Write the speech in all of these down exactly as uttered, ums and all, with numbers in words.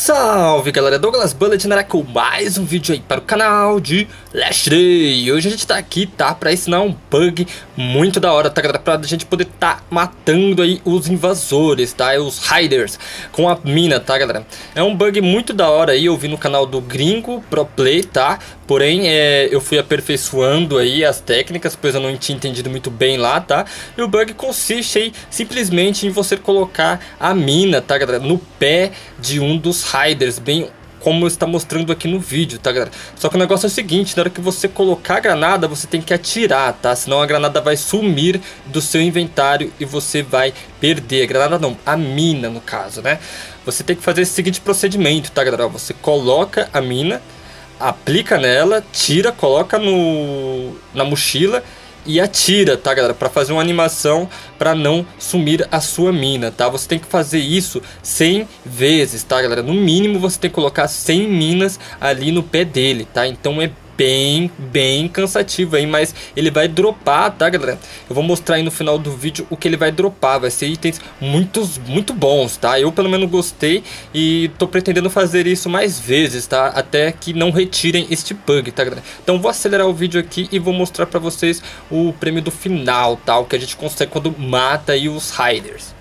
Salve galera, Douglas Bullet na área com mais um vídeo aí para o canal de Last Day. Hoje a gente tá aqui, tá, para ensinar um bug muito da hora, tá galera, pra gente poder tá matando aí os invasores, tá, os Raiders com a mina, tá galera. É um bug muito da hora aí, eu vi no canal do Gringo Pro Play, tá, porém é, eu fui aperfeiçoando aí as técnicas, pois eu não tinha entendido muito bem lá, tá. E o bug consiste aí simplesmente em você colocar a mina, tá galera, no pé de um dos Raiders, bem como está mostrando aqui no vídeo, tá galera? Só que o negócio é o seguinte, na hora que você colocar a granada, você tem que atirar, tá? Senão a granada vai sumir do seu inventário e você vai perder. A granada não, a mina no caso, né? Você tem que fazer esse seguinte procedimento, tá galera? Você coloca a mina, aplica nela, tira, coloca no, na mochila e atira, tá galera, para fazer uma animação para não sumir a sua mina, tá? Você tem que fazer isso cem vezes, tá galera? No mínimo você tem que colocar cem minas ali no pé dele, tá? Então é bem, bem cansativo aí, mas ele vai dropar, tá galera? Eu vou mostrar aí no final do vídeo o que ele vai dropar, vai ser itens muitos, muito bons, tá? Eu pelo menos gostei e tô pretendendo fazer isso mais vezes, tá? Até que não retirem este bug, tá galera? Então vou acelerar o vídeo aqui e vou mostrar pra vocês o prêmio do final, tá? O que a gente consegue quando mata aí os Raiders.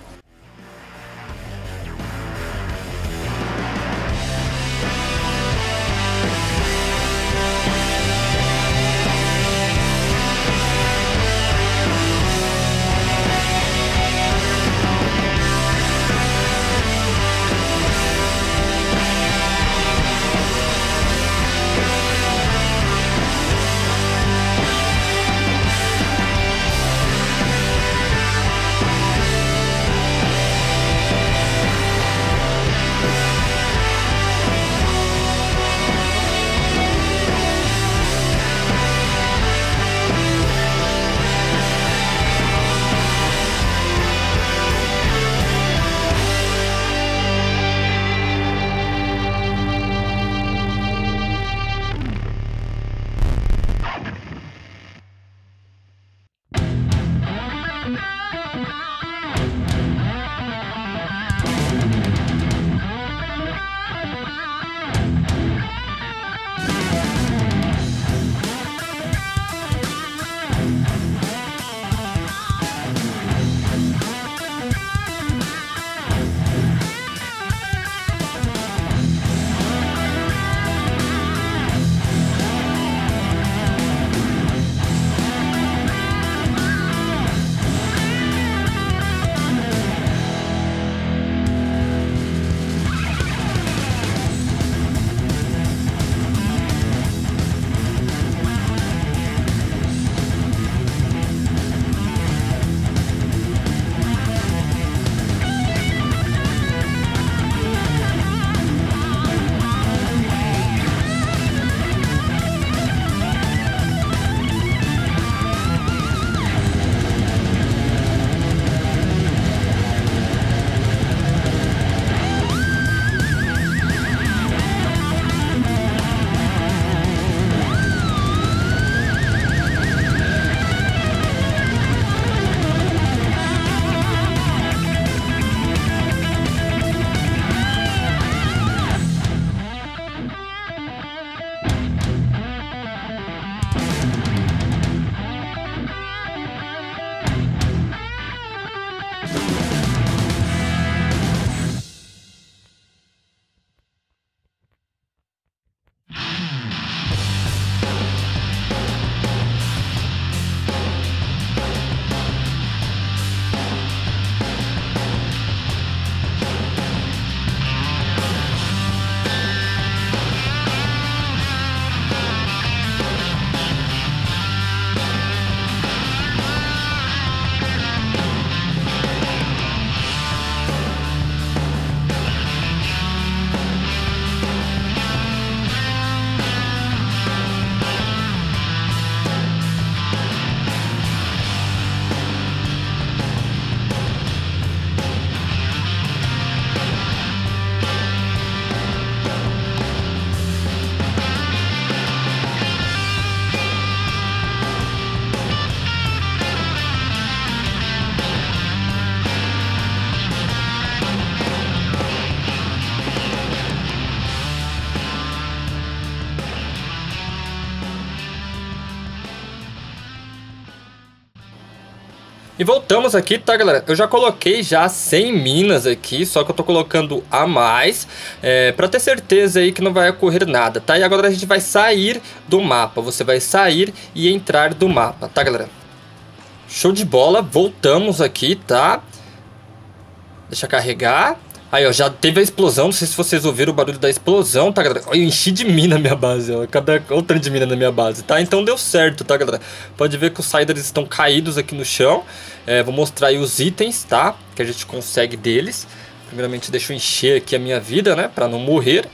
E voltamos aqui, tá, galera? Eu já coloquei já cem minas aqui, só que eu tô colocando a mais, é, pra ter certeza aí que não vai ocorrer nada, tá? E agora a gente vai sair do mapa, você vai sair e entrar do mapa, tá, galera? Show de bola, voltamos aqui, tá? Deixa carregar. Aí, ó, já teve a explosão, não sei se vocês ouviram o barulho da explosão, tá, galera? Eu enchi de mina na minha base, ó, cada outra de mina na minha base, tá? Então deu certo, tá, galera? Pode ver que os Siders estão caídos aqui no chão. É, vou mostrar aí os itens, tá? Que a gente consegue deles. Primeiramente, deixa eu encher aqui a minha vida, né? Pra não morrer.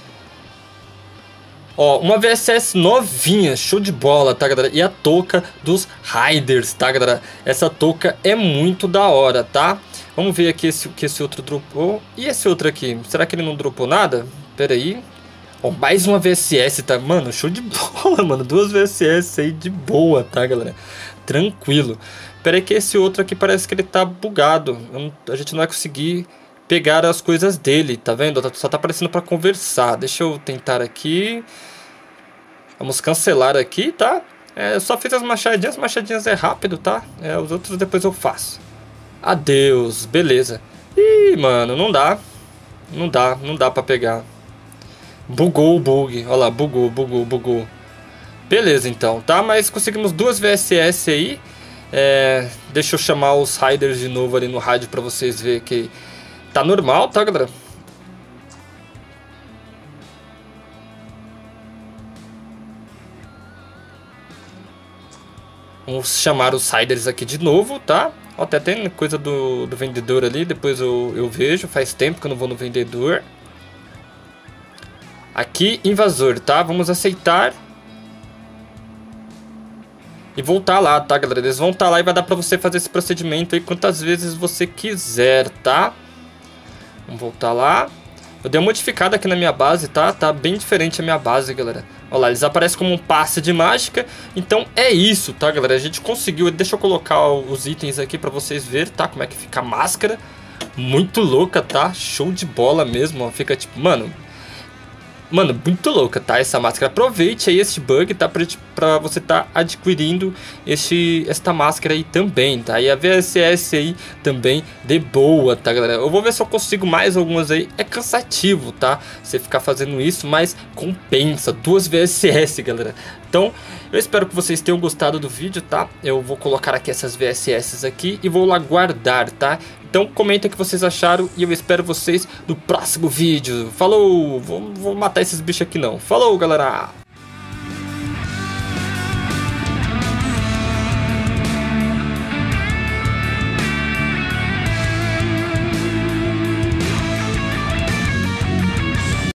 Ó, uma V S S novinha, show de bola, tá, galera? E a touca dos Riders, tá, galera? Essa touca é muito da hora, tá? Vamos ver aqui esse, que esse outro dropou. E esse outro aqui? Será que ele não dropou nada? Pera aí. Ó, mais uma V S S, tá? Mano, show de bola, mano. Duas V S S aí de boa, tá, galera? Tranquilo. Pera aí que esse outro aqui parece que ele tá bugado. Não, a gente não vai conseguir pegar as coisas dele, tá vendo? Só tá aparecendo pra conversar. Deixa eu tentar aqui. Vamos cancelar aqui, tá? É, eu só fiz as machadinhas. As machadinhas é rápido, tá? É, os outros depois eu faço. Adeus, beleza. Ih, mano, não dá. Não dá, não dá pra pegar. Bugou o bug. Olha lá, bugou, bugou, bugou. Beleza, então, tá? Mas conseguimos duas V S S aí. É, deixa eu chamar os Riders de novo ali no rádio pra vocês verem que tá normal, tá, galera? Vamos chamar os Riders aqui de novo, tá? Ó, até tem coisa do, do vendedor ali, depois eu, eu vejo. Faz tempo que eu não vou no vendedor. Aqui, invasor, tá? Vamos aceitar. E voltar lá, tá, galera? Eles vão estar lá e vai dar pra você fazer esse procedimento aí quantas vezes você quiser, tá? Vamos voltar lá. Eu dei uma modificada aqui na minha base, tá? Tá bem diferente a minha base, galera. Olha lá, eles aparecem como um passe de mágica. Então é isso, tá, galera? A gente conseguiu. Deixa eu colocar os itens aqui pra vocês verem, tá? Como é que fica a máscara. Muito louca, tá? Show de bola mesmo, ó. Fica tipo, mano... Mano, muito louca, tá? Essa máscara. Aproveite aí esse bug, tá? Pra, pra você tá adquirindo esse, esta máscara aí também, tá? E a V S S aí também de boa, tá, galera? Eu vou ver se eu consigo mais algumas aí. É cansativo, tá? Você ficar fazendo isso, mas compensa. Duas V S S, galera. Então, eu espero que vocês tenham gostado do vídeo, tá? Eu vou colocar aqui essas V S S aqui e vou lá guardar, tá? Então comenta o que vocês acharam e eu espero vocês no próximo vídeo. Falou! Vou, vou matar esses bichos aqui não. Falou, galera!